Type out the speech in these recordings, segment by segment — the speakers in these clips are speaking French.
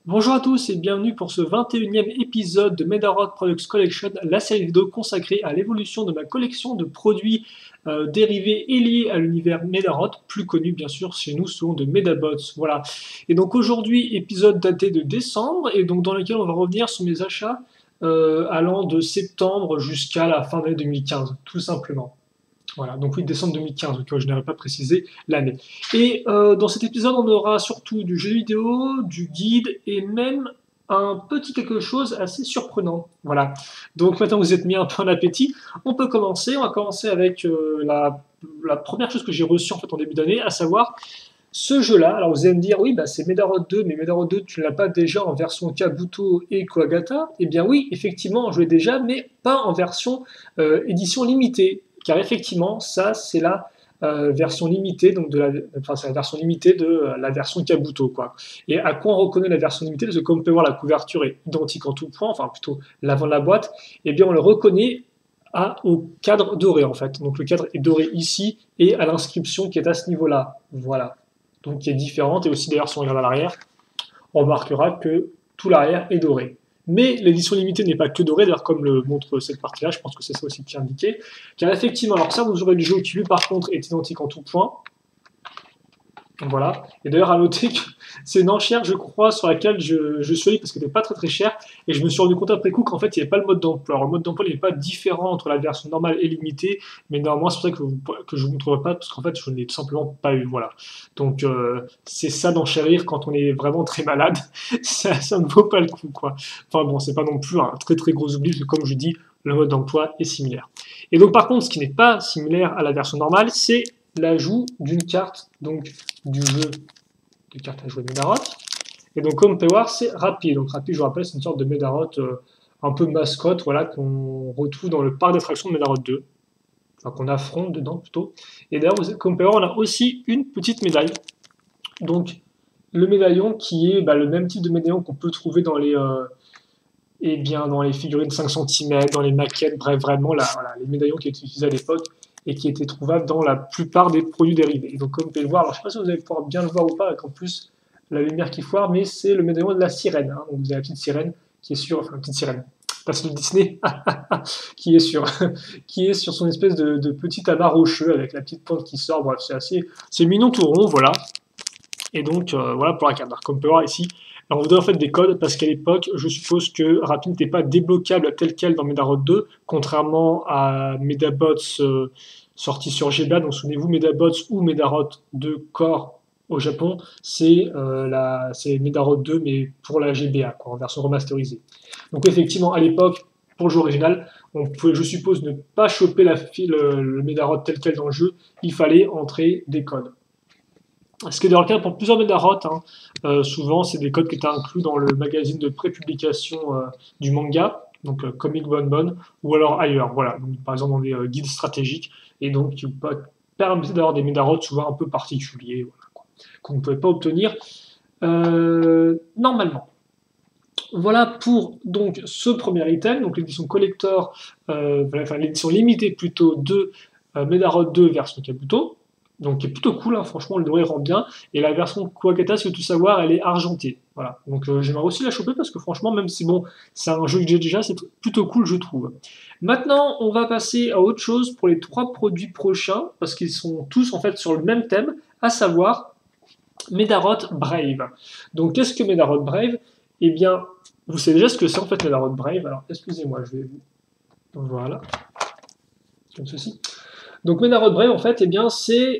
Bonjour à tous et bienvenue pour ce 21e épisode de Medarod Products Collection, la série vidéo consacrée à l'évolution de ma collection de produits dérivés et liés à l'univers Medarod, plus connu bien sûr chez nous sous le nom de Medabots. Voilà. Et donc aujourd'hui, épisode daté de décembre, et donc dans lequel on va revenir sur mes achats allant de septembre jusqu'à la fin de l'année 2015, tout simplement. Voilà, donc oui, décembre 2015, ok, je n'avais pas précisé l'année. Et dans cet épisode, on aura surtout du jeu vidéo, du guide et même un petit quelque chose assez surprenant. Voilà. Donc maintenant que vous êtes mis un peu en appétit, on peut commencer. On va commencer avec la première chose que j'ai reçue en fait en début d'année, à savoir ce jeu-là. Alors vous allez me dire, oui, bah, c'est Medarod 2, mais Medarod 2, tu ne l'as pas déjà en version Kabuto et Koagata? Eh bien oui, effectivement, je l'ai déjà, mais pas en version édition limitée. Car effectivement, ça, c'est la version limitée, donc enfin, c'est la version limitée de la version Kabuto, quoi. Et à quoi on reconnaît la version limitée? Parce que comme on peut voir, la couverture est identique en tout point, enfin plutôt l'avant de la boîte, eh bien on le reconnaît au cadre doré en fait. Donc le cadre est doré ici et à l'inscription qui est à ce niveau-là. Voilà. Donc qui est différente. Et aussi d'ailleurs si on regarde à l'arrière, on remarquera que tout l'arrière est doré. Mais l'édition limitée n'est pas que dorée, d'ailleurs comme le montre cette partie-là, je pense que c'est ça aussi qui est indiqué. Car effectivement, alors ça vous aurez le jeu qui lui par contre est identique en tout point. Voilà. Et d'ailleurs, à noter que c'est une enchère, je crois, sur laquelle je suis allé parce qu'elle n'était pas très très chère. Et je me suis rendu compte après coup qu'en fait, il n'y avait pas le mode d'emploi. Alors, le mode d'emploi n'est pas différent entre la version normale et limitée. Mais néanmoins, c'est pour ça que je ne vous montrerai pas parce qu'en fait, je ne l'ai tout simplement pas eu. Voilà. Donc, c'est ça d'enchérir quand on est vraiment très malade. Ça ne vaut pas le coup, quoi. Enfin bon, c'est pas non plus un très très gros oubli parce que comme je dis, le mode d'emploi est similaire. Et donc, par contre, ce qui n'est pas similaire à la version normale, c'est l'ajout d'une carte donc du jeu de cartes à jouer Medarot. Et donc, comme on peut voir, c'est Rappi. Donc, Rappi, je vous rappelle, c'est une sorte de Medarot un peu mascotte, voilà, qu'on retrouve dans le parc d'attractions de Medarot 2. Enfin, qu'on affronte dedans plutôt. Et d'ailleurs, comme on peut voir, on a aussi une petite médaille. Donc, le médaillon qui est le même type de médaillon qu'on peut trouver dans dans les figurines 5 cm, dans les maquettes, bref, vraiment voilà, les médaillons qui étaient utilisés à l'époque et qui étaient trouvables dans la plupart des produits dérivés. Et donc, comme vous pouvez le voir, alors je ne sais pas si vous allez pouvoir bien le voir ou pas, avec en plus la lumière qui foire, mais c'est le médaillon de la sirène. Hein. Donc, vous avez la petite sirène qui est sur, enfin, la petite sirène, pas celle de Disney, qui est sur, qui est sur son espèce de petit amas rocheux avec la petite pointe qui sort. Bref, c'est mignon tout rond, voilà. Et donc, voilà pour la carte. Alors, comme on peut voir ici, alors on vous donne en fait des codes parce qu'à l'époque, je suppose que Rappi n'était pas débloquable tel quel dans Medarod 2, contrairement à Medabots sorti sur GBA. Donc, souvenez-vous, Medabots ou Medarod 2 Core au Japon, c'est Medarod 2, mais pour la GBA, quoi, en version remasterisée. Donc, effectivement, à l'époque, pour le jeu original, on pouvait, je suppose, ne pas choper le Medarod tel quel dans le jeu, il fallait entrer des codes. Ce qui est dans le cas pour plusieurs Medarot, hein. Souvent c'est des codes qui étaient inclus dans le magazine de prépublication du manga, donc Comic Bon, ou alors ailleurs, voilà, donc, par exemple dans des guides stratégiques, et donc qui permettent d'avoir des Medarot souvent un peu particuliers, voilà, qu'on ne pouvait pas obtenir normalement. Voilà pour donc ce premier item, donc l'édition collector, enfin l'édition limitée plutôt de Medarod 2 version Kabuto, donc qui est plutôt cool, hein, franchement le doré rend bien, et la version Kuwagata, si vous tout savoir, elle est argentée, voilà, donc j'aimerais aussi la choper parce que franchement, même si bon, c'est un jeu que j'ai déjà, c'est plutôt cool je trouve. Maintenant, on va passer à autre chose pour les trois produits prochains, parce qu'ils sont tous en fait sur le même thème, à savoir Medarod Brave. Donc qu'est-ce que Medarod Brave? Eh bien, vous savez déjà ce que c'est en fait Medarod Brave. Alors, excusez-moi, je vais vous... Voilà, comme ceci. Donc Medarod Brave, en fait, eh bien, c'est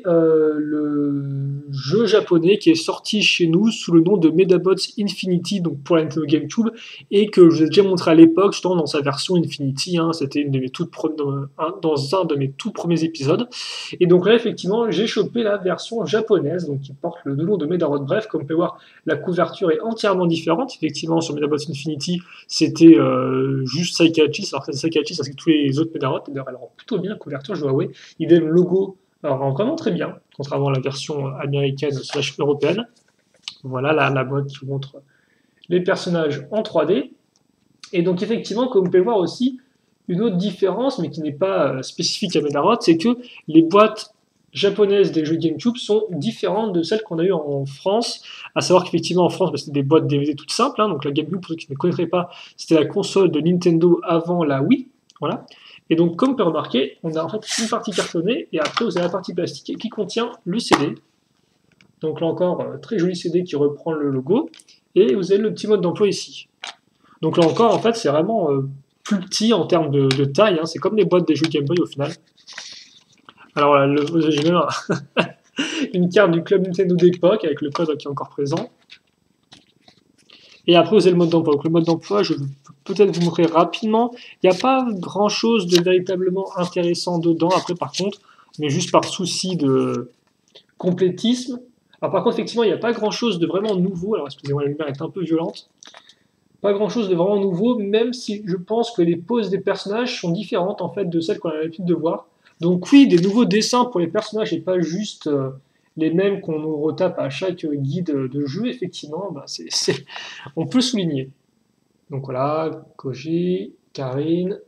le jeu japonais qui est sorti chez nous sous le nom de Medabots Infinity, donc pour la Nintendo GameCube, et que je vous ai déjà montré à l'époque, justement dans sa version Infinity, hein, c'était une de mes dans un de mes tout premiers épisodes. Et donc là, effectivement, j'ai chopé la version japonaise, donc qui porte le nom de Medarod Brave. Comme vous pouvez voir, la couverture est entièrement différente. Effectivement, sur Medabots Infinity, c'était juste Saikachis, alors que Saikachis, c'est que tous les autres Medarods, d'ailleurs, elle rend plutôt bien la couverture, je dois avouer. Idem logo, rend vraiment très bien, contrairement à la version américaine / européenne. Voilà la boîte qui montre les personnages en 3D. Et donc effectivement, comme vous pouvez voir aussi, une autre différence, mais qui n'est pas spécifique à Medarod, c'est que les boîtes japonaises des jeux GameCube sont différentes de celles qu'on a eues en France, à savoir qu'effectivement en France, bah, c'était des boîtes DVD toutes simples, hein, donc la GameCube, pour ceux qui ne connaîtraient pas, c'était la console de Nintendo avant la Wii, voilà. Et donc, comme on peut remarquer, on a en fait une partie cartonnée, et après vous avez la partie plastique qui contient le CD. Donc là encore, très joli CD qui reprend le logo, et vous avez le petit mode d'emploi ici. Donc là encore, en fait, c'est vraiment plus petit en termes de taille, hein, c'est comme les boîtes des jeux Game Boy au final. Alors là, j'ai même une carte du club Nintendo d'époque avec le code qui est encore présent. Et après, vous avez le mode d'emploi. Donc le mode d'emploi, je vais peut-être vous montrer rapidement. Il n'y a pas grand-chose de véritablement intéressant dedans. Après, par contre, mais juste par souci de complétisme. Alors par contre, effectivement, il n'y a pas grand-chose de vraiment nouveau. Alors excusez-moi, la lumière est un peu violente. Pas grand-chose de vraiment nouveau, même si je pense que les poses des personnages sont différentes en fait de celles qu'on a l'habitude de voir. Donc oui, des nouveaux dessins pour les personnages et pas juste les mêmes qu'on nous retape à chaque guide de jeu, effectivement, bah, on peut souligner. Donc voilà, Koji, Karine,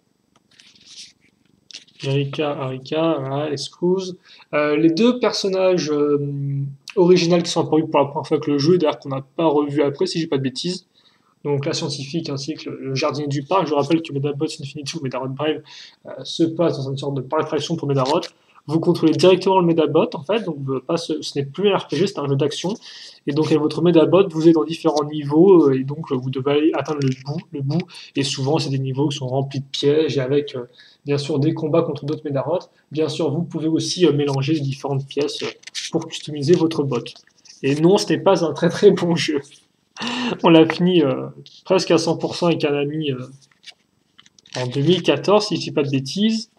Erika, Arika, voilà, les Screws. Les deux personnages originaux qui sont apparus pour la première fois avec le jeu, d'ailleurs qu'on n'a pas revu après, si j'ai pas de bêtises. Donc la scientifique ainsi que le jardinier du parc. Je rappelle que Medabots Infinity ou Medarod Brave se passe dans une sorte de parc d'attraction pour Medarod. Vous contrôlez directement le Medabot en fait, donc ce n'est plus un RPG, c'est un jeu d'action. Et donc avec votre Medabot, vous êtes dans différents niveaux et donc vous devez aller atteindre le bout. Et souvent c'est des niveaux qui sont remplis de pièges et avec bien sûr des combats contre d'autres Medarods. Bien sûr, vous pouvez aussi mélanger les différentes pièces pour customiser votre bot. Et non, ce n'est pas un très très bon jeu. On l'a fini presque à 100% avec un ami en 2014, si je ne dis pas de bêtises.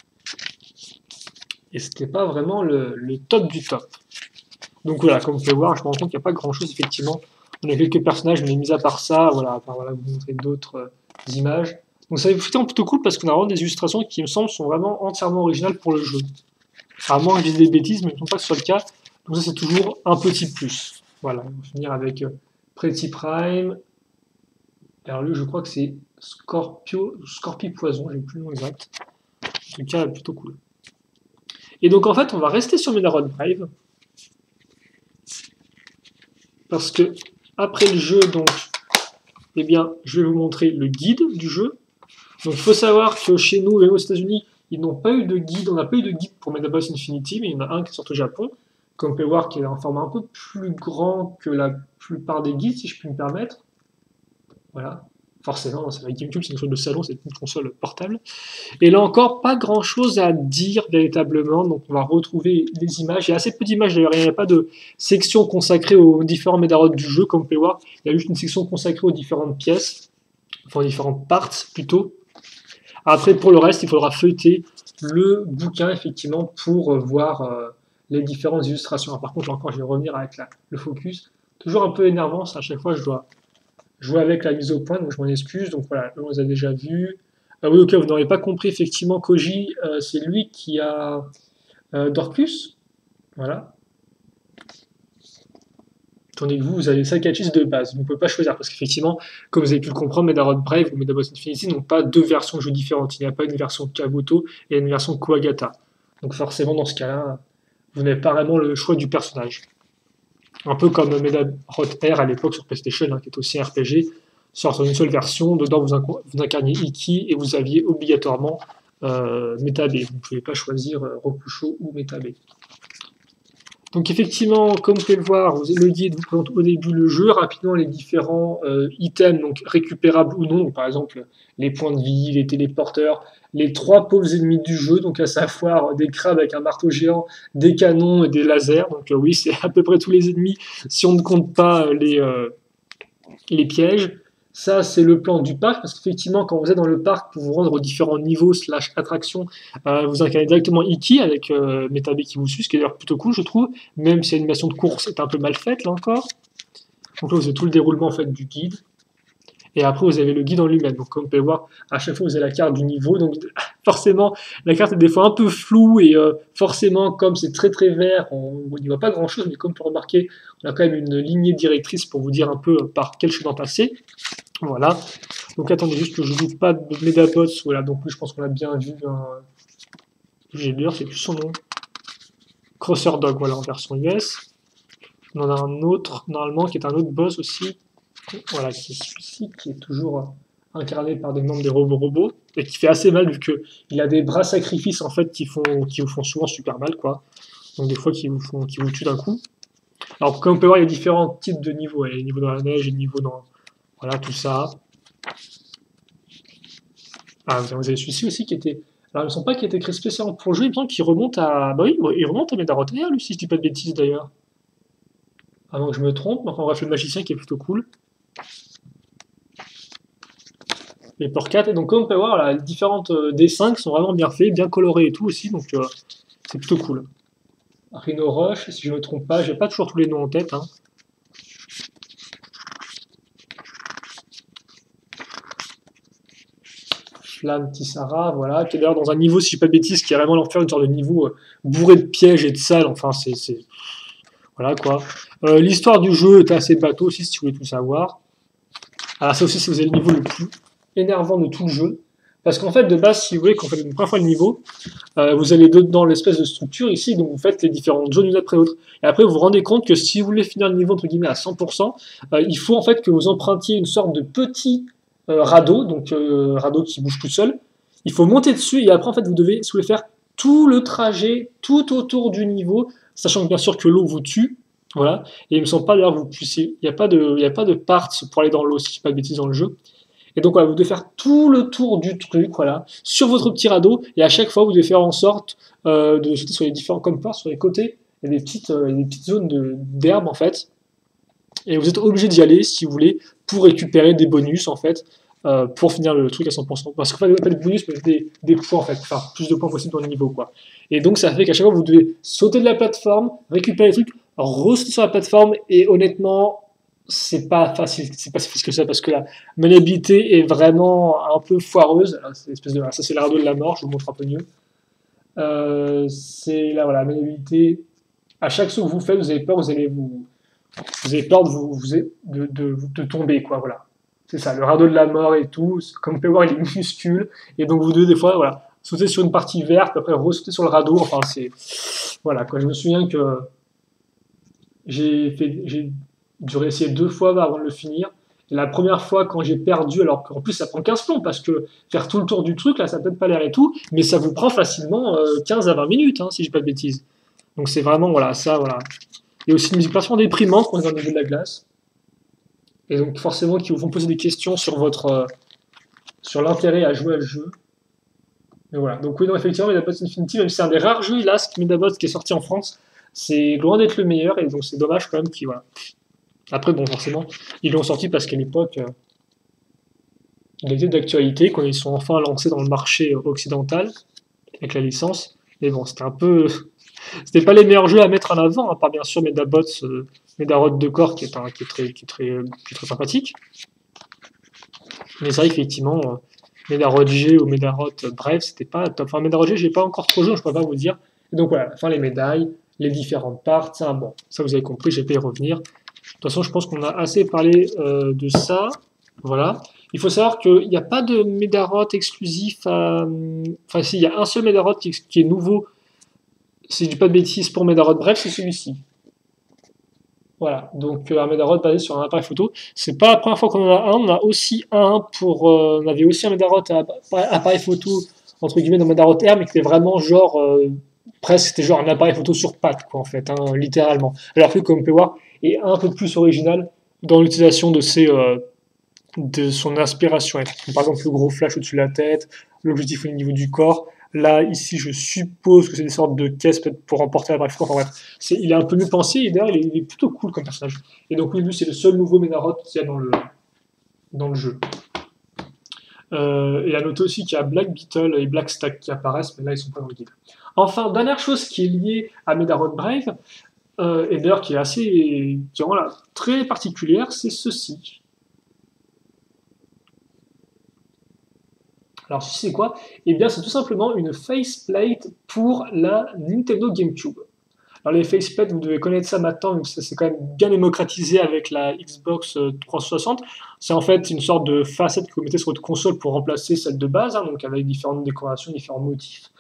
Et c'était pas vraiment le top du top. Donc voilà, comme vous pouvez voir, je me rends compte qu'il n'y a pas grand chose, effectivement. On a quelques personnages, mais mis à part ça, voilà, à part voilà, vous montrer d'autres images. Donc ça est plutôt cool parce qu'on a vraiment des illustrations qui, me semble, sont vraiment entièrement originales pour le jeu. À moins que je dise des bêtises, mais je ne pense pas que ce soit le cas. Donc ça, c'est toujours un petit plus. Voilà, on va finir avec Pretty Prime. Alors lui, je crois que c'est Scorpio Poison, j'ai plus le nom exact. En tout cas, plutôt cool. Et donc en fait, on va rester sur Medarod Brave. Parce que après le jeu, donc, eh bien, je vais vous montrer le guide du jeu. Donc il faut savoir que chez nous, même aux États-Unis, ils n'ont pas eu de guide. On n'a pas eu de guide pour Medabots Infinity, mais il y en a un qui est sorti au Japon. Comme vous pouvez voir, qui est un format un peu plus grand que la plupart des guides, si je puis me permettre. Voilà. Forcément, c'est la GameCube, c'est une console de salon, c'est une console portable. Et là encore, pas grand chose à dire véritablement, donc on va retrouver les images. Il y a assez peu d'images d'ailleurs, il n'y a pas de section consacrée aux différents Medarods du jeu, comme vous pouvez voir. Il y a juste une section consacrée aux différentes pièces, enfin aux différentes parts plutôt. Après, pour le reste, il faudra feuilleter le bouquin, effectivement, pour voir les différentes illustrations. Alors, par contre, là encore, je vais revenir avec le focus. Toujours un peu énervant, à chaque fois, je dois jouer avec la mise au point, donc je m'en excuse. Donc voilà, on les a déjà vus. Oui, ok, vous n'aurez pas compris, effectivement, Koji, c'est lui qui a Dorcus. Voilà. Tandis que vous avez Sakachis de base. Vous ne pouvez pas choisir, parce qu'effectivement, comme vous avez pu le comprendre, Medarod Brave ou Medabots Infinity n'ont pas deux versions de jeu différentes. Il n'y a pas une version Kabuto et une version Kuwagata. Donc forcément, dans ce cas-là, vous n'avez pas vraiment le choix du personnage. Un peu comme Medarod Air à l'époque sur PlayStation, hein, qui est aussi un RPG, sort en une seule version. Dedans, vous incarniez Iki et vous aviez obligatoirement Meta B. Vous ne pouvez pas choisir Rokusho ou Meta B. Donc effectivement, comme vous pouvez le voir, le guide vous présente au début le jeu, rapidement les différents items, donc récupérables ou non, donc par exemple les points de vie, les téléporteurs, les trois pauvres ennemis du jeu, donc à savoir des crabes avec un marteau géant, des canons et des lasers, donc oui, c'est à peu près tous les ennemis si on ne compte pas les pièges. Ça, c'est le plan du parc, parce qu'effectivement, quand vous êtes dans le parc, pour vous rendre aux différents niveaux / attractions, vous incarnez directement Iki avec Meta B qui vous suit, ce qui est d'ailleurs plutôt cool, je trouve, même si l'animation de course est un peu mal faite, là encore. Donc là, vous avez tout le déroulement en fait, du guide. Et après, vous avez le guide en lui-même. Donc, comme vous pouvez voir, à chaque fois, vous avez la carte du niveau. Donc, forcément, la carte est des fois un peu floue. Et forcément, comme c'est très très vert, on n'y voit pas grand-chose. Mais comme vous pouvez remarquer, on a quand même une lignée directrice pour vous dire un peu par quel chemin passer. Voilà. Donc, attendez juste que je ne joue pas de Medabots. Voilà. Donc, je pense qu'on l'a bien vu. J'ai d'ailleurs, c'est plus son nom. Crosser Dog, voilà, en version US. On en a un autre, normalement, qui est un autre boss aussi. Voilà, qui est celui-ci, qui est toujours incarné par des membres des robots, et qui fait assez mal vu qu'il a des bras sacrifices en fait qui vous font souvent super mal, quoi. Donc des fois qui vous tuent d'un coup. Alors comme on peut voir, il y a différents types de niveaux. Il y a les niveaux dans la neige, les niveaux dans... Voilà, tout ça. Ah, vous avez celui-ci aussi qui était... Alors, il me semble pas qu'il était créé spécialement pour le jeu, il me semble qu'il remonte à... Bah oui, il remonte à Medaroth R, lui, si je dis pas de bêtises, d'ailleurs. Avant que je me trompe, enfin bref, le magicien qui est plutôt cool. Les Port 4, et donc comme on peut voir, là, les différentes D5 sont vraiment bien faits, bien colorés et tout aussi, donc c'est plutôt cool. Rhino Rush, si je ne me trompe pas, j'ai pas toujours tous les noms en tête, hein. Flamme Tissara, voilà, qui est d'ailleurs dans un niveau, si je dis pas de bêtises, qui est vraiment l'enfer, une sorte de niveau bourré de pièges et de salles, enfin c'est... Voilà quoi. L'histoire du jeu est assez bateau aussi, si vous voulez tout savoir. Alors ça aussi, c'est vous avez le niveau le plus énervant de tout le jeu. Parce qu'en fait, de base, si vous voulez, quand vous faites une première fois le niveau, vous allez dans l'espèce de structure ici, donc vous faites les différentes zones une après l'autre. Et après, vous vous rendez compte que si vous voulez finir le niveau, entre guillemets, à 100%, il faut en fait que vous empruntiez une sorte de petit radeau, donc radeau qui bouge tout seul. Il faut monter dessus, et après, en fait, vous devez, si vous voulez faire tout le trajet, tout autour du niveau, sachant que bien sûr que l'eau vous tue, voilà, et il me semble pas d'ailleurs vous puissiez, il n'y a pas de parts pour aller dans l'eau, si je ne dis pas de bêtises dans le jeu. Et donc voilà, vous devez faire tout le tour du truc, voilà, sur votre petit radeau, et à chaque fois vous devez faire en sorte de sauter sur les différents comparts, sur les côtés, il y a des petites zones d'herbe en fait, et vous êtes obligé d'y aller si vous voulez pour récupérer des bonus en fait, pour finir le truc à 100%. Parce qu'en fait, pas des bonus, mais des points en fait, enfin plus de points possible dans le niveau quoi. Et donc ça fait qu'à chaque fois vous devez sauter de la plateforme, récupérer les trucs, re-sauter sur la plateforme, et honnêtement, c'est pas facile que ça parce que la maniabilité est vraiment un peu foireuse. Ça c'est le radeau de la mort, je vous montre un peu mieux. C'est là voilà, la maniabilité. À chaque saut que vous faites, vous avez peur, vous avez peur de tomber quoi, voilà. C'est ça, le radeau de la mort et tout. Comme vous pouvez voir, il est minuscule et donc vous devez des fois voilà sauter sur une partie verte, puis après re-sauter sur le radeau. Enfin c'est voilà quoi. Je me souviens que j'ai dû réessayer 2 fois avant de le finir. Et la première fois, quand j'ai perdu, alors qu'en plus ça prend 15 plombs, parce que faire tout le tour du truc, là, ça n'a peut-être pas l'air et tout, mais ça vous prend facilement 15 à 20 minutes, hein, si je dis pas de bêtises. Donc c'est vraiment, voilà, ça, voilà. Il y a aussi une musique vachement déprimante quand on est dans le niveau de la glace. Et donc forcément, qui vous font poser des questions sur sur l'intérêt à jouer à le jeu. Et voilà. Donc oui, non, effectivement, Medabots Infinity, même si c'est un des rares jeux, hélas, Medabots qui est sorti en France, c'est loin d'être le meilleur, et donc c'est dommage quand même qu'il, voilà. Après, bon, forcément, ils l'ont sorti parce qu'à l'époque, il était d'actualité, quand ils sont enfin lancés dans le marché occidental, avec la licence. Mais bon, c'était un peu... C'était pas les meilleurs jeux à mettre en avant, à part bien sûr Medabots, Medaroth de corps, qui est très sympathique. Mais c'est vrai qu'effectivement, Medaroth G ou Medaroth Bref, c'était pas top. Enfin, Medaroth G, j'ai pas encore trop joué, je peux pas vous dire. Et donc voilà, enfin les médailles, les différentes parts, ça, bon, ça vous avez compris, je vais pas y revenir. De toute façon, je pense qu'on a assez parlé de ça. Voilà. Il faut savoir qu'il n'y a pas de Medaroth exclusif à... Enfin, si, il y a un seul Medaroth qui est nouveau, si je dis pas de bêtises, pour Medaroth Bref, c'est celui-ci. Voilà, donc un Medaroth basé sur un appareil photo. C'est pas la première fois qu'on en a un, on a aussi un pour... on avait aussi un Medaroth à appareil photo, entre guillemets, dans Medaroth R, mais qui était vraiment genre... presque, c'était genre un appareil photo sur pattes, quoi, en fait, hein, littéralement. Alors que, comme on peut voir, est un peu plus original dans l'utilisation de son aspiration. Par exemple, le gros flash au-dessus de la tête, l'objectif au niveau du corps. Là, ici, je suppose que c'est des sortes de caisses peut-être pour emporter l'appareil photo. Enfin bref, il est un peu mieux pensé et d'ailleurs, il est plutôt cool comme personnage. Et donc, oui, lui, c'est le seul nouveau Medaroth qu'il y a dans le jeu. Et à noter aussi qu'il y a Black Beetle et Black Stack qui apparaissent, mais là, ils sont pas dans le guide. Enfin, dernière chose qui est liée à Medaroth Brave, et d'ailleurs qui est voilà, très particulière, c'est ceci. Alors ceci c'est quoi? Eh bien c'est tout simplement une faceplate pour la Nintendo GameCube. Alors les faceplates, vous devez connaître ça maintenant, donc ça c'est quand même bien démocratisé avec la Xbox 360. C'est en fait une sorte de facette que vous mettez sur votre console pour remplacer celle de base, hein, donc avec différentes décorations, différents motifs.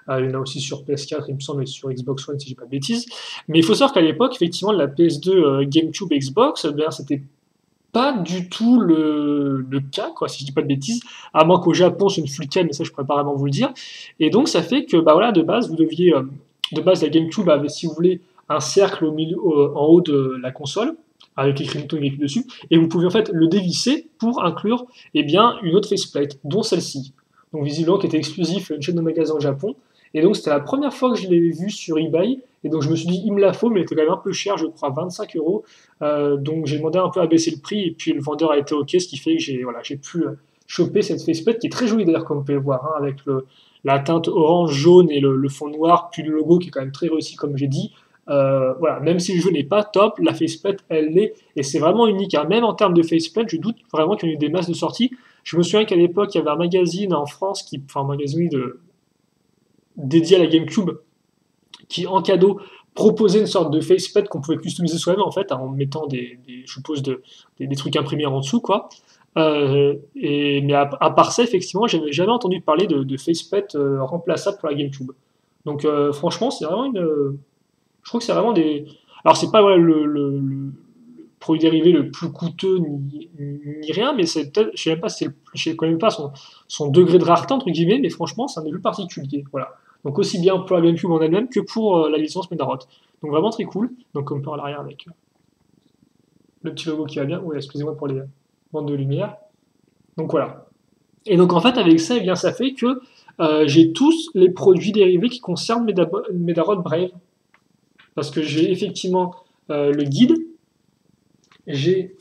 Il y en a aussi sur PS4, il me semble, et sur Xbox One, si je dis pas de bêtises. Mais il faut savoir qu'à l'époque, effectivement, la PS2, GameCube, Xbox, eh bien, c'était pas du tout le cas, quoi, si je dis pas de bêtises, à moins qu'au Japon ce ne fût le cas, mais ça je pourrais pas vraiment vous le dire. Et donc ça fait que bah voilà, de base, vous deviez, de base la GameCube avait, si vous voulez, un cercle au milieu, en haut de la console, avec écrit Nintendo GameCube dessus, et vous pouvez en fait le dévisser pour inclure eh bien, une autre faceplate, dont celle-ci. Donc visiblement qui était exclusif à une chaîne de magasins au Japon. Et donc c'était la première fois que je l'ai vu sur eBay, et donc je me suis dit, il me la faut, mais elle était quand même un peu cher, je crois, 25 euros. Donc j'ai demandé un peu à baisser le prix, et puis le vendeur a été OK, ce qui fait que j'ai pu choper cette faceplate, qui est très jolie d'ailleurs, comme vous pouvez le voir, hein, avec la teinte orange, jaune et le fond noir, puis le logo qui est quand même très réussi, comme j'ai dit. Voilà, même si le jeu n'est pas top, la faceplate, elle l'est, et c'est vraiment unique, hein. Même en termes de faceplate, je doute vraiment qu'il y ait eu des masses de sorties. Je me souviens qu'à l'époque, il y avait un magazine en France, enfin un magazine dédié à la GameCube, qui en cadeau proposait une sorte de facepad qu'on pouvait customiser soi-même en fait en mettant je suppose des trucs imprimés en dessous quoi. Mais à part ça effectivement j'avais jamais entendu parler de facepad remplaçable pour la GameCube. Donc franchement c'est vraiment je crois que c'est vraiment alors c'est pas voilà, le produit dérivé le plus coûteux ni rien, mais c'est peut-être, je sais même pas, je sais quand même pas son degré de rareté entre guillemets, mais franchement c'est un des plus particuliers. Voilà. Donc aussi bien pour la GameCube en elle-même que pour la licence Medarot. Donc vraiment très cool. Donc on peut à l'arrière avec le petit logo qui va bien. Oui, excusez-moi pour les bandes de lumière. Donc voilà. Et donc en fait avec ça, eh bien ça fait que j'ai tous les produits dérivés qui concernent Medarot Brave. Parce que j'ai effectivement le guide, j'ai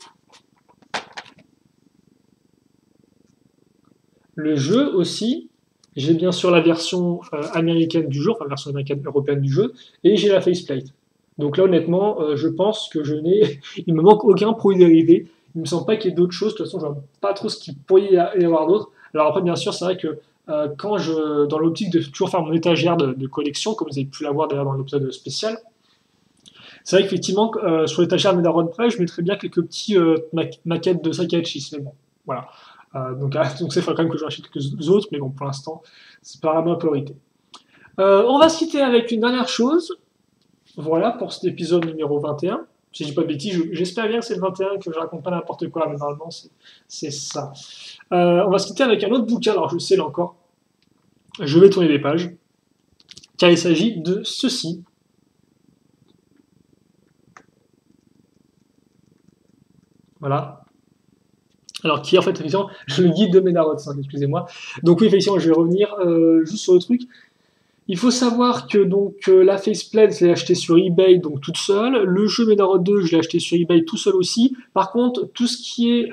le jeu aussi, j'ai bien sûr la version américaine du jeu, enfin la version américaine européenne du jeu, et j'ai la faceplate. Donc là honnêtement, je pense que il me manque aucun produit dérivé. Il me semble pas qu'il y ait d'autres choses. De toute façon, je vois pas trop ce qu'il pourrait y avoir d'autre. Alors après, bien sûr, c'est vrai que dans l'optique de toujours faire mon étagère de collection, comme vous avez pu l'avoir d'ailleurs dans l'épisode spécial, c'est vrai qu'effectivement, sur l'étagère Medarod Press, je mettrais bien quelques petits maquettes de Sakachi, mais bon, voilà. Donc c'est quand même que j'en achète quelques autres, mais bon, pour l'instant, c'est pas vraiment ma priorité. On va se quitter avec une dernière chose. Voilà pour cet épisode numéro 21. Si je dis pas de bêtises, j'espère bien que c'est le 21, que je raconte pas n'importe quoi, mais normalement c'est ça. On va se quitter avec un autre bouquin, alors je sais là encore, je vais tourner les pages, car il s'agit de ceci. Voilà. Alors, qui est en fait, effectivement, le guide de Ménarod 5, excusez-moi. Donc, oui, effectivement, je vais revenir juste sur le truc. Il faut savoir que donc la faceplate, je l'ai acheté sur eBay, donc toute seule. Le jeu Ménarod 2, je l'ai acheté sur eBay tout seul aussi. Par contre, tout ce qui est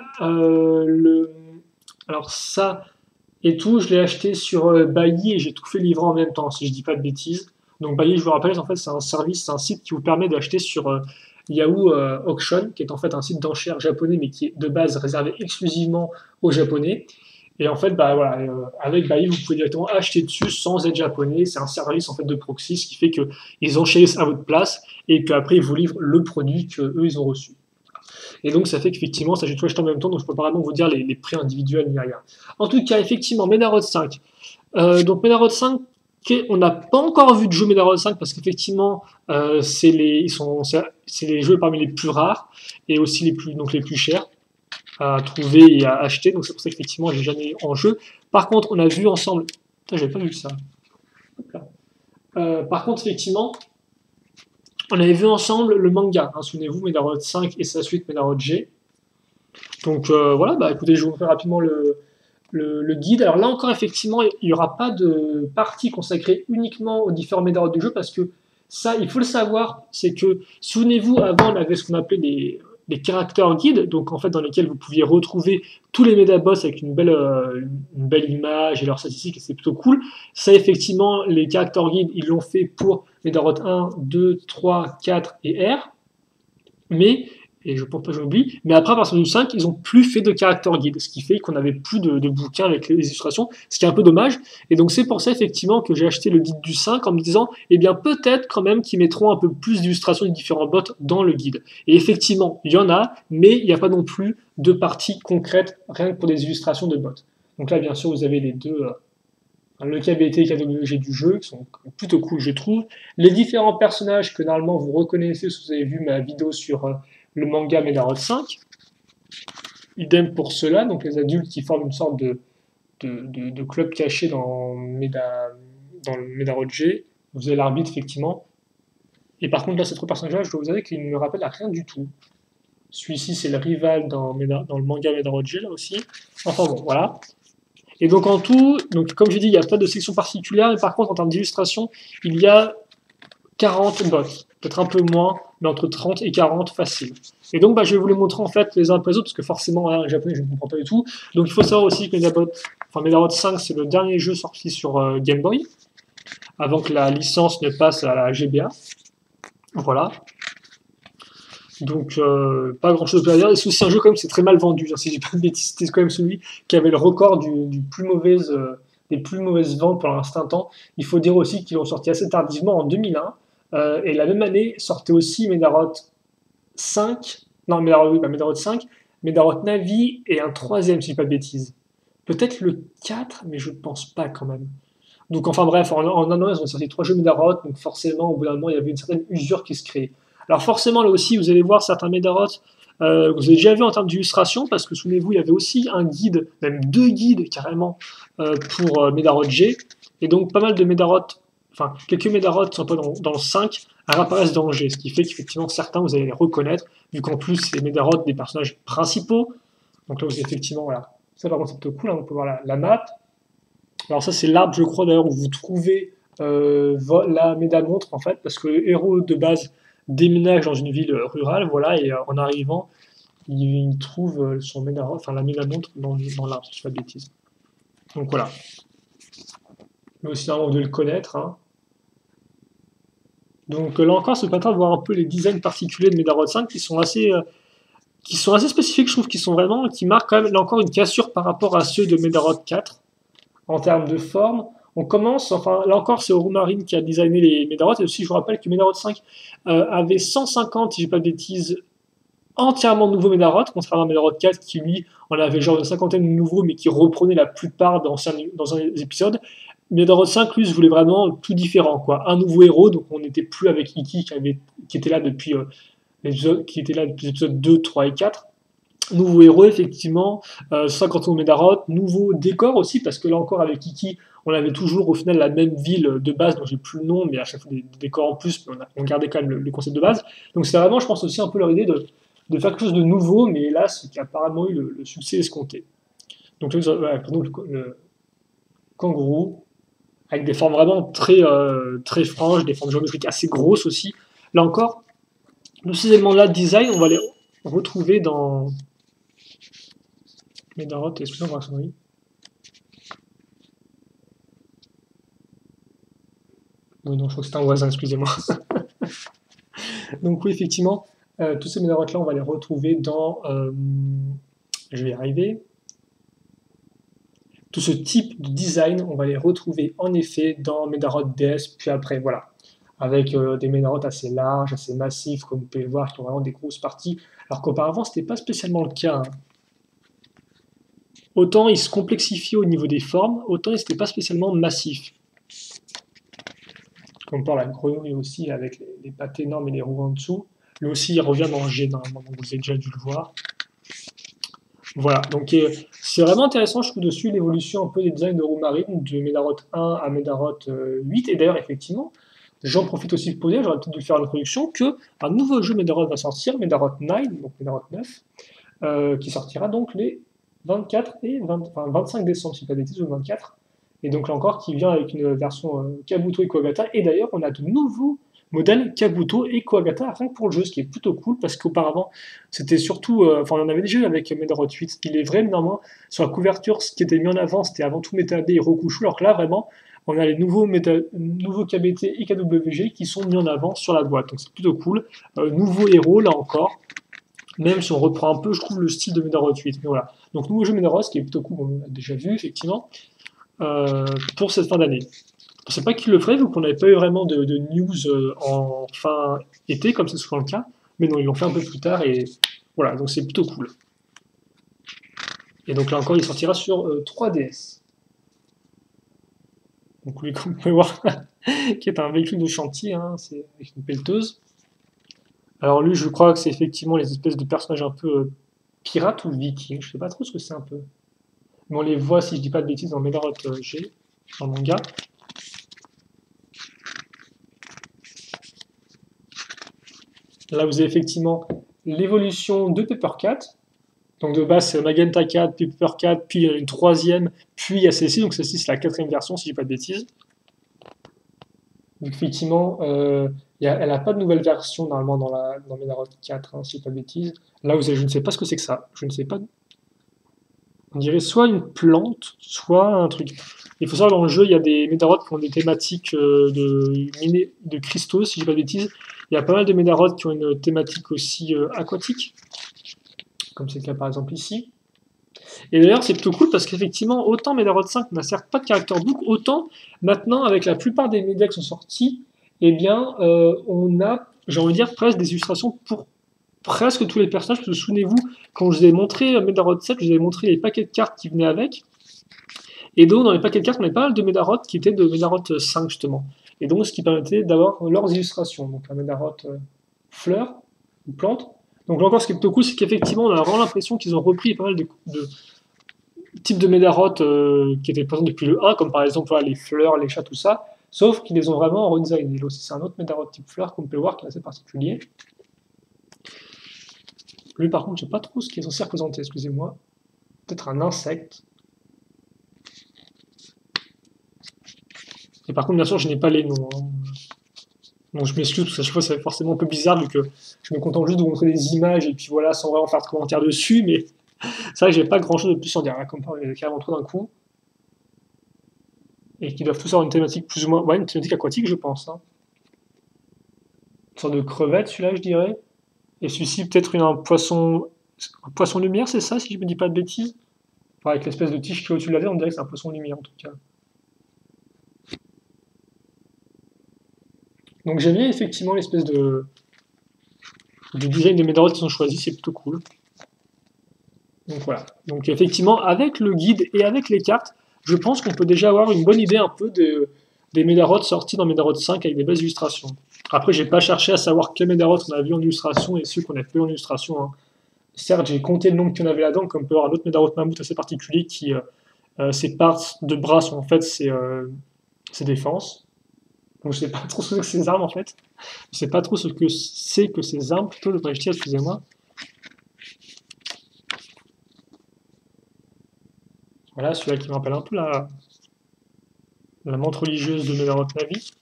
alors, ça et tout, je l'ai acheté sur Bailly et j'ai tout fait livrer en même temps, si je dis pas de bêtises. Donc, Bailly, je vous rappelle, en fait, c'est un service, c'est un site qui vous permet d'acheter sur Yahoo Auction, qui est en fait un site d'enchères japonais, mais qui est de base réservé exclusivement aux japonais. Et en fait, bah, voilà, avec Bailly, vous pouvez directement acheter dessus sans être japonais. C'est un service en fait de proxy, ce qui fait qu'ils enchérissent à votre place et puis après ils vous livrent le produit qu'eux ils ont reçu. Et donc ça fait qu'effectivement, ça j'ai tout acheté en même temps, donc je peux pas vraiment vous dire les prix individuels ni rien. En tout cas, effectivement, Ménarod 5. Donc Ménarod 5, on n'a pas encore vu de jeu Ménarod 5 parce qu'effectivement, c'est les jeux parmi les plus rares et aussi les plus chers à trouver et à acheter. Donc c'est pour ça qu'effectivement, j'ai jamais eu en jeu. Par contre, on a vu ensemble. Putain, j'avais pas vu ça. Par contre, effectivement, on avait vu ensemble le manga. Hein, souvenez-vous, Ménarod 5 et sa suite Ménarod G. Donc voilà, bah écoutez, je vous fais rapidement le guide. Alors là encore, effectivement, il n'y aura pas de partie consacrée uniquement aux différents Médarods du jeu parce que ça, il faut le savoir, c'est que, souvenez-vous, avant, on avait ce qu'on appelait les character guides, donc en fait, dans lesquels vous pouviez retrouver tous les Médaboss avec une belle image et leurs statistiques, et c'est plutôt cool. Ça, effectivement, les character guides, ils l'ont fait pour Médarod 1, 2, 3, 4 et R, mais et je pense pas que j'oublie, mais après, à partir du 5, ils ont plus fait de character guide, ce qui fait qu'on n'avait plus de bouquins avec les illustrations, ce qui est un peu dommage. Et donc c'est pour ça effectivement que j'ai acheté le guide du 5 en me disant, eh bien peut-être quand même qu'ils mettront un peu plus d'illustrations des différents bots dans le guide. Et effectivement, il y en a, mais il n'y a pas non plus de parties concrètes, rien que pour des illustrations de bots. Donc là, bien sûr, vous avez les deux le KBT et KWG du jeu, qui sont plutôt cool, je trouve. Les différents personnages que normalement vous reconnaissez si vous avez vu ma vidéo sur le manga Medarod 5. Idem pour ceux-là, donc les adultes qui forment une sorte de club caché dans le Medarod G. Vous avez l'arbitre, effectivement. Et par contre, là, ces trois personnages-là, je dois vous avouer qu'ils ne me rappellent à rien du tout. Celui-ci, c'est le rival dans le manga Medarod G, là aussi. Enfin bon, voilà. Et donc en tout, donc comme je dis, il n'y a pas de section particulière, mais par contre, en termes d'illustration, il y a 40 bots. Peut-être un peu moins, mais entre 30 et 40 facile. Et donc, je vais vous les montrer en fait les uns après les autres, parce que forcément, en japonais, je ne comprends pas du tout. Donc il faut savoir aussi que Medarod 5, c'est le dernier jeu sorti sur Game Boy, avant que la licence ne passe à la GBA. Voilà. Donc, pas grand chose à dire. Et c'est aussi un jeu, quand même, c'est très mal vendu. Si je dis pas de bêtises, c'était quand même celui qui avait le record des plus mauvaises ventes pour l'instant temps. Il faut dire aussi qu'ils l'ont sorti assez tardivement en 2001. Et la même année sortait aussi Medarod 5. Non, Medarod 5, Medarod Navi et un troisième, si je dis pas de bêtises. Peut-être le 4, mais je pense pas quand même. Donc, enfin bref, en un an, ils ont sorti 3 jeux Medarod. Donc, forcément, au bout d'un moment, il y avait une certaine usure qui se créait. Alors forcément, là aussi, vous allez voir certains Medarod que vous avez déjà vu en termes d'illustration, parce que souvenez-vous, il y avait aussi un guide, même 2 guides carrément, pour Medarod G. Et donc pas mal de Medarod, enfin quelques Medarod qui sont pas dans le 5 apparaissent dans le G, ce qui fait qu'effectivement certains vous allez les reconnaître, vu qu'en plus c'est les Medarod des personnages principaux. Donc là vous effectivement, voilà. Ça par contre c'est plutôt cool, hein, vous pouvez voir la map. Alors ça c'est l'arbre, je crois d'ailleurs, où vous trouvez la Médamontre en fait, parce que le héros de base déménage dans une ville rurale, voilà, et en arrivant, il trouve son Médarod, enfin la Médamontre dans l'arbre, si je ne dis pas de bêtises. Donc voilà. Mais aussi normalement vous devez le connaître. Hein. Donc là encore, c'est pas grave de voir un peu les designs particuliers de Medarod 5 qui sont assez spécifiques, je trouve, qui marquent quand même là encore une cassure par rapport à ceux de Medarod 4 en termes de forme. On commence, enfin là encore c'est Orumarine qui a designé les Medarod, et aussi je vous rappelle que Medarod 5 avait 150, si je dis pas de bêtises, entièrement nouveaux Medarod, contrairement à Medarod 4 qui lui en avait genre une cinquantaine de nouveaux mais qui reprenait la plupart dans un épisode. Medarod 5 lui voulait vraiment tout différent, quoi. Un nouveau héros, donc on n'était plus avec Iki qui était là depuis l'épisode 2, 3 et 4. Nouveau héros, effectivement, 50 nouveaux Medarod, nouveau décor aussi, parce que là encore, avec Iki, on avait toujours au final la même ville de base, dont j'ai plus le nom, mais à chaque fois des décors en plus, mais on gardait quand même le concept de base. Donc c'est vraiment, je pense aussi un peu leur idée de faire quelque chose de nouveau, mais là, c'est qui a apparemment eu le succès escompté. Donc voilà, le kangourou, avec des formes vraiment très franches, des formes géométriques assez grosses aussi. Là encore, tous ces éléments-là de design, on va les retrouver dans Medarod, excusez-moi, oui. Oui, non, je crois que c'est un voisin, excusez-moi. Donc oui, effectivement, tous ces Medarod-là, on va les retrouver dans... je vais y arriver. Tout ce type de design, on va les retrouver en effet dans Medarod DS, puis après, voilà. Avec des Medarod assez larges, assez massifs, comme vous pouvez le voir, qui ont vraiment des grosses parties, alors qu'auparavant, ce n'était pas spécialement le cas. Hein. Autant ils se complexifiaient au niveau des formes, autant ils n'étaient pas spécialement massifs. Comme par la grenouille aussi, avec les pattes énormes et les roues en dessous. Lui aussi, il revient dans le G, normalement, vous avez déjà dû le voir. Voilà, donc c'est vraiment intéressant, je trouve, de suivre l'évolution un peu des designs de Orumarine, de Medarod 1 à Medarod 8, et d'ailleurs, effectivement, j'en profite aussi pour dire, j'aurais peut-être dû faire l'introduction, qu'un nouveau jeu Medarod va sortir, Medarod 9, donc Medarod 9, qui sortira donc les 24 et 25 décembre, si pas de bêtises, ou 24, et donc là encore, qui vient avec une version Kabuto et Kuwagata, et d'ailleurs, on a de nouveaux modèle Kabuto et Kuwagata rien que pour le jeu, ce qui est plutôt cool parce qu'auparavant c'était surtout, enfin on en avait déjà eu avec Medarod 8, il est vrai, mais normalement sur la couverture ce qui était mis en avant c'était avant tout Metal D et Rokushu, alors que là vraiment on a les nouveaux KBT et KWG qui sont mis en avant sur la boîte, donc c'est plutôt cool. Nouveau héros là encore, même si on reprend un peu je trouve le style de Medarod 8, mais voilà. Donc nouveau jeu Medarod, ce qui est plutôt cool, on l'a déjà vu effectivement, pour cette fin d'année. Je ne sais pas qui le ferait, vu qu'on n'avait pas eu vraiment de news en fin été, comme c'est souvent le cas. Mais non, ils l'ont fait un peu plus tard, et voilà, donc c'est plutôt cool. Et donc là encore, il sortira sur 3DS. Donc lui, comme vous pouvez voir, qui est un véhicule de chantier, hein, c'est avec une pelleteuse. Alors lui, je crois que c'est effectivement les espèces de personnages un peu pirates ou vikings, je sais pas trop ce que c'est un peu. Mais on les voit, si je dis pas de bêtises, dans Medaroth G, dans le manga. Là, vous avez effectivement l'évolution de Pepper 4. Donc de base, c'est Magenta 4, puis Pepper 4, puis une troisième, puis il y a celle-ci. Donc celle-ci, c'est la quatrième version, si je dis pas de bêtises. Donc effectivement, elle n'a pas de nouvelle version normalement dans Medaroth 4, hein, si je dis pas de bêtises. Là, vous avez, je ne sais pas ce que c'est que ça. Je ne sais pas. On dirait soit une plante, soit un truc. Il faut savoir, dans le jeu, il y a des Médaroths qui ont des thématiques de cristaux, si je dis pas de bêtises. Il y a pas mal de Médaroths qui ont une thématique aussi aquatique, comme c'est le cas par exemple ici. Et d'ailleurs, c'est plutôt cool parce qu'effectivement, autant Medaroth 5 n'a certes pas de caractère book, autant maintenant, avec la plupart des médias qui sont sortis, eh bien, on a, j'ai envie de dire, presque des illustrations pour presque tous les personnages. Parce que souvenez-vous, quand je vous ai montré Medaroth 7, je vous ai montré les paquets de cartes qui venaient avec. Et donc, dans les paquets de cartes, on avait pas mal de Medaroth qui étaient de Medaroth 5, justement. Et donc, ce qui permettait d'avoir leurs illustrations. Donc, un Medaroth fleur, ou plante. Donc, là encore, ce qui est plutôt cool, c'est qu'effectivement, on a vraiment l'impression qu'ils ont repris pas mal de types de Medaroth qui étaient présents depuis le 1, comme par exemple voilà, les fleurs, les chats, tout ça. Sauf qu'ils les ont vraiment redesignés. Là aussi, c'est un autre Medaroth type fleur qu'on peut le voir qui est assez particulier. Lui, par contre, je sais pas trop ce qu'il est censé représenter, excusez-moi. Peut-être un insecte. Et par contre, bien sûr, je n'ai pas les noms, hein. Donc je m'excuse parce qu'à chaque fois, c'est forcément un peu bizarre vu que je me contente juste de vous montrer des images et puis voilà, sans vraiment faire de commentaires dessus. Mais c'est vrai que j'ai pas grand chose de plus à en dire, hein, comme par carrément trop d'un coup. Et qui doivent tous avoir une thématique plus ou moins. Ouais, une thématique aquatique, je pense, hein. Une sorte de crevette, celui-là, je dirais. Et celui-ci, peut-être un poisson lumière, c'est ça, si je me dis pas de bêtises. Enfin, avec l'espèce de tige qui est au-dessus de la tête, on dirait que c'est un poisson lumière en tout cas. Donc j'aime bien effectivement l'espèce de design des Medaroth qu'ils ont choisi, c'est plutôt cool. Donc voilà. Donc effectivement, avec le guide et avec les cartes, je pense qu'on peut déjà avoir une bonne idée un peu des Medaroth sortis dans Medaroth 5 avec des belles illustrations. Après, j'ai pas cherché à savoir quel Medaroth on a vu en illustration et ceux qu'on a peu en illustration, hein. Certes, j'ai compté le nombre qu'il y en avait là-dedans, comme on peut avoir un autre Medaroth Mammouth assez particulier qui, ses parts de bras sont en fait ses défenses. Donc je sais pas trop ce que c'est que ces armes en fait. Je sais pas trop ce que c'est que ces armes, plutôt devrais-je dire, excusez-moi. Voilà, celui-là qui me rappelle un peu la menthe religieuse de Medaroth Navi.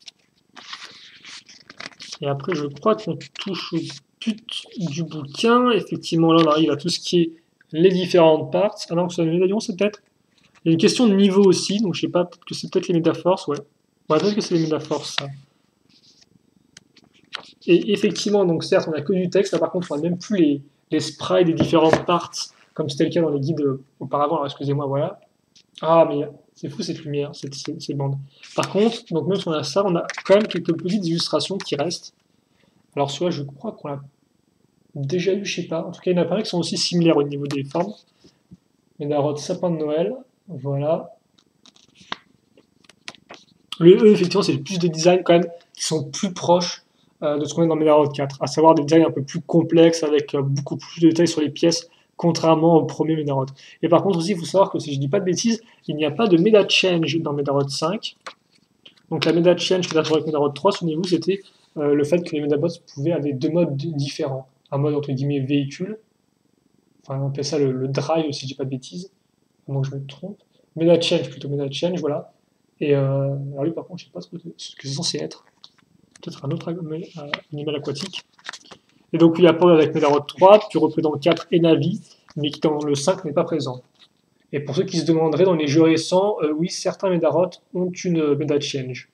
Et après, je crois qu'on touche au but du bouquin. Effectivement, là, on arrive à tout ce qui est les différentes parts. Ah non, c'est le médaillon, c'est peut-être. Il y a une question de niveau aussi, donc je sais pas, peut-être que c'est peut-être les Médaforce, ouais. Ouais, peut-être que c'est les Médaforce, ça. Et effectivement, donc certes, on n'a que du texte, là par contre, on n'a même plus les sprites des différentes parts, comme c'était le cas dans les guides auparavant. Alors excusez-moi, voilà. Ah, mais c'est fou cette lumière, ces bandes. Par contre, donc même si on a ça, on a quand même quelques petites illustrations qui restent. Alors celui-là, je crois qu'on l'a déjà eu, je sais pas. En tout cas, il y en a pas qui sont aussi similaires au niveau des formes. Médaroth sapin de Noël, voilà. Eux, effectivement, c'est plus des designs quand même qui sont plus proches de ce qu'on a dans Medaroth 4, à savoir des designs un peu plus complexes avec beaucoup plus de détails sur les pièces, contrairement au premier Medaroth. Et par contre aussi, il faut savoir que si je dis pas de bêtises, il n'y a pas de Meda Change dans Medaroth 5. Donc la Meda Change que avec Medaroth 3, souvenez-vous, c'était le fait que les Medabots pouvaient avoir deux modes différents. Un mode entre guillemets véhicule, enfin on appelle ça le drive si je dis pas de bêtises, donc je me trompe. Meda Change plutôt, Meda Change, voilà. Et alors lui par contre, je sais pas ce que c'est censé être. Peut-être un autre animal aquatique. Et donc il apparaît avec Medaroth 3, puis repris dans le 4 et Navi, mais qui dans le 5 n'est pas présent. Et pour ceux qui se demanderaient, dans les jeux récents, oui, certains Medaroth ont une Meda Change.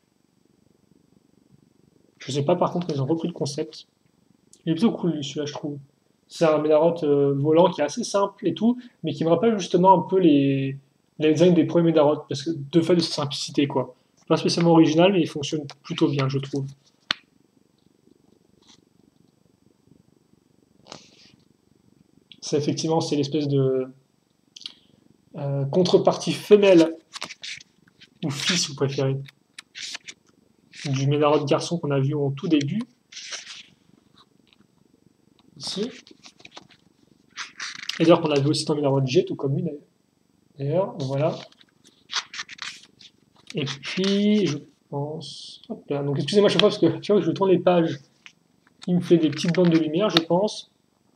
Je sais pas par contre, ils ont repris le concept. Il est plutôt cool celui-là, je trouve. C'est un Medaroth volant qui est assez simple et tout, mais qui me rappelle justement un peu les designs des premiers Medaroth, parce que de fait de sa simplicité, quoi. Pas spécialement original, mais il fonctionne plutôt bien, je trouve. C'est effectivement, c'est l'espèce de contrepartie femelle, ou fils, si vous préférez, du Médarod garçon qu'on a vu en tout début. Ici. Et d'ailleurs qu'on a vu aussi dans Médarod G, tout comme lui d'ailleurs. Voilà. Et puis, je pense... Hop là. Donc excusez-moi à chaque fois parce que tu vois, je tourne les pages. Il me fait des petites bandes de lumière, je pense.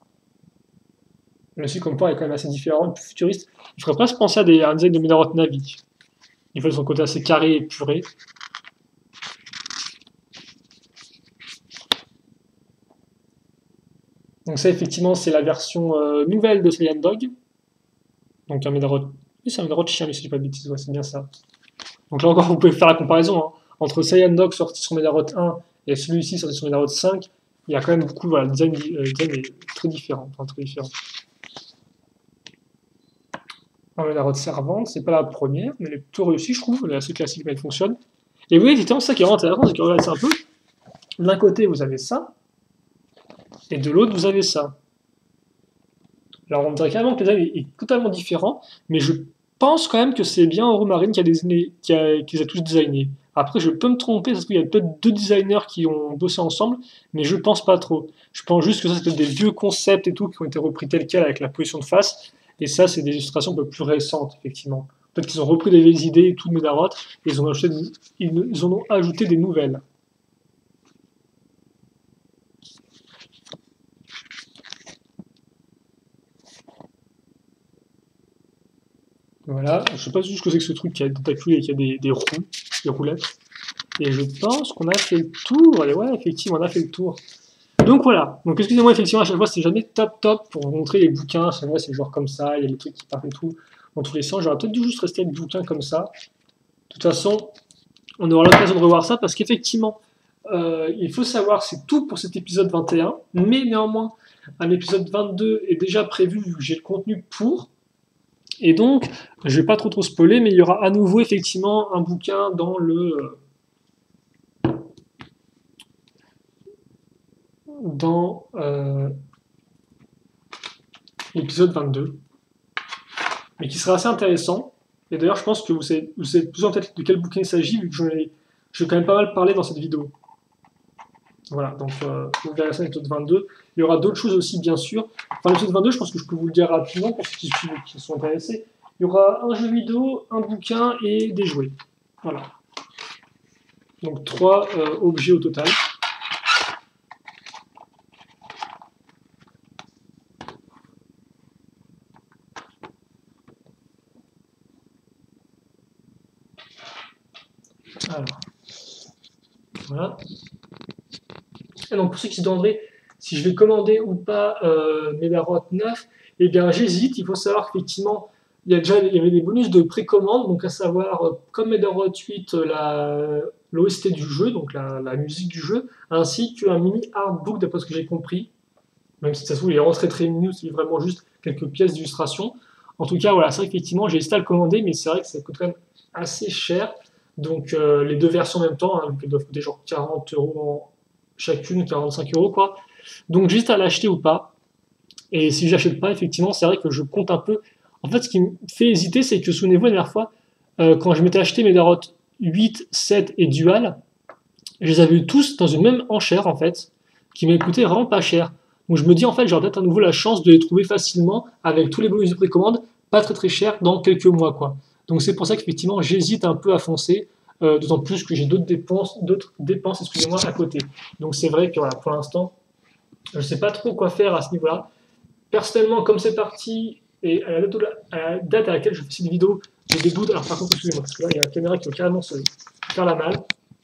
Le site comme point est quand même assez différent, plus futuriste. Il ferait presque penser à un design de Médarod Navi. Il faut son côté assez carré et puré. Donc ça, effectivement, c'est la version nouvelle de Saiyan Dog. Donc un Médarod... Oui, c'est un Médarod chien, mais si je dis pas de bêtises, ouais, c'est bien ça. Donc là encore, vous pouvez faire la comparaison. Hein. Entre Saiyan Dog sorti sur Médarod 1 et celui-ci sorti sur Médarod 5, il y a quand même beaucoup... Voilà, le design est très différent. Enfin, très différent. Un Médarod Servante, c'est pas la première, mais elle est plutôt réussie, je trouve. Elle est assez classique, mais elle fonctionne. Et vous voyez, effectivement, ça qui est vraiment intéressant, c'est que regardez ça un peu. D'un côté, vous avez ça, et de l'autre, vous avez ça. Alors, on dirait carrément que le design est totalement différent, mais je pense quand même que c'est bien Euromarine qui les a tous designés. Après, je peux me tromper, parce qu'il y a peut-être 2 designers qui ont bossé ensemble, mais je pense pas trop. Je pense juste que ça, c'est des vieux concepts et tout qui ont été repris tel quel avec la position de face, et ça, c'est des illustrations un peu plus récentes, effectivement. Peut-être qu'ils ont repris des vieilles idées et tout de Médarod, et ils en ont ajouté des nouvelles. Voilà, je sais pas juste ce que c'est que ce truc qui a des tentacules et qui a des roues, des roulettes. Et je pense qu'on a fait le tour. Et ouais, effectivement, on a fait le tour. Donc voilà. Donc excusez-moi, effectivement, à chaque fois, c'est jamais top pour vous montrer les bouquins. C'est vrai, c'est genre comme ça. Il y a des trucs qui partent et tout dans tous les sens. J'aurais peut-être dû juste rester avec le bouquin comme ça. De toute façon, on aura l'occasion de revoir ça parce qu'effectivement, il faut savoir, c'est tout pour cet épisode 21. Mais néanmoins, un épisode 22 est déjà prévu vu que j'ai le contenu pour. Et donc, je ne vais pas trop spoiler, mais il y aura à nouveau effectivement un bouquin dans l'épisode 22, mais qui sera assez intéressant. Et d'ailleurs, je pense que vous savez plus en tête de quel bouquin il s'agit, vu que je vais quand même pas mal parler dans cette vidéo. Voilà, donc vous verrez ça dans l'épisode 22. Il y aura d'autres choses aussi, bien sûr. Enfin, l'épisode 22, je pense que je peux vous le dire rapidement pour ceux qui sont intéressés. Il y aura un jeu vidéo, un bouquin et des jouets. Voilà. Donc 3 objets au total. Alors. Voilà. Et donc pour ceux qui se demanderaient si je vais commander ou pas Médarod 9, eh bien j'hésite. Il faut savoir qu'effectivement, il y avait des bonus de précommande, donc à savoir, comme Médarod 8, l'OST du jeu, donc la musique du jeu, ainsi qu'un mini artbook d'après ce que j'ai compris. Même si ça se trouve, il est rentré très mini, c'est vraiment juste quelques pièces d'illustration. En tout cas, voilà, c'est vrai qu'effectivement, j'ai hésité à le commander, mais c'est vrai que ça coûte quand même assez cher. Donc les deux versions en même temps, hein, elles doivent coûter genre 40 € chacune, 45 € quoi. Donc juste à l'acheter ou pas. Et si j'achète pas, effectivement, c'est vrai que je compte un peu. En fait, ce qui me fait hésiter, c'est que souvenez-vous la dernière fois, quand je m'étais acheté mes Médarod 8, 7 et Dual, je les avais eu tous dans une même enchère en fait, qui m'a coûté vraiment pas cher. Donc je me dis en fait, j'aurai peut-être à nouveau la chance de les trouver facilement avec tous les bonus de précommande, pas très très cher dans quelques mois quoi. Donc c'est pour ça qu'effectivement j'hésite un peu à foncer, d'autant plus que j'ai d'autres dépenses, excusez-moi, à côté. Donc c'est vrai que voilà, pour l'instant, je ne sais pas trop quoi faire à ce niveau-là. Personnellement, comme c'est parti, et à la date à laquelle je fais cette vidéo, j'ai des doutes. Alors par contre, excusez-moi, parce que là il y a la caméra qui va carrément se faire la malle.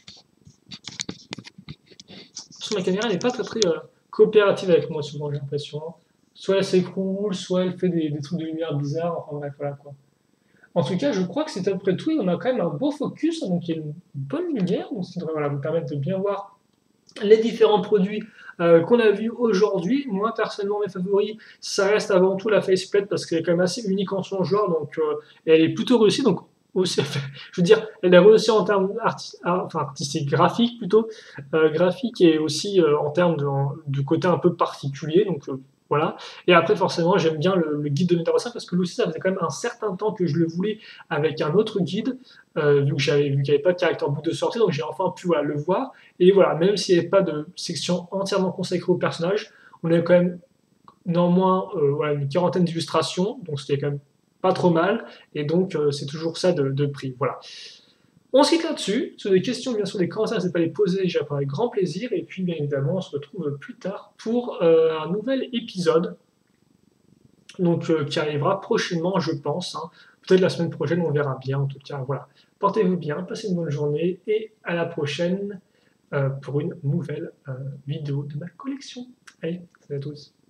Ma caméra n'est pas très coopérative avec moi souvent, j'ai l'impression. Soit elle s'écroule, soit elle fait des trucs de lumière bizarres, enfin bref, voilà quoi. En tout cas, je crois que c'est à peu près tout, et on a quand même un beau focus, donc il y a une bonne lumière, donc ça devrait voilà, vous permettre de bien voir les différents produits qu'on a vus aujourd'hui. Moi, personnellement, mes favoris, ça reste avant tout la faceplate, parce qu'elle est quand même assez unique en son genre, donc elle est plutôt réussie, donc aussi, je veux dire, elle est réussie en termes artistiques, graphiques plutôt, graphique et aussi en termes de côté un peu particulier, donc Voilà. Et après, forcément, j'aime bien le guide de Métamorphose parce que lui aussi, ça faisait quand même un certain temps que je le voulais avec un autre guide, vu qu'il n'y avait pas de caractère bout de sortie, donc j'ai enfin pu voilà, le voir. Et voilà, même s'il n'y avait pas de section entièrement consacrée au personnage, on avait quand même néanmoins voilà, une quarantaine d'illustrations, donc c'était quand même pas trop mal. Et donc, c'est toujours ça de prix. Voilà. On se quitte là-dessus. Si vous avez des questions, bien sûr, des commentaires, n'hésitez pas à les poser, j'ai avec grand plaisir. Et puis, bien évidemment, on se retrouve plus tard pour un nouvel épisode, donc qui arrivera prochainement, je pense. Hein. Peut-être la semaine prochaine, on verra bien. En tout cas, voilà. Portez-vous bien, passez une bonne journée et à la prochaine pour une nouvelle vidéo de ma collection. Allez, salut à tous.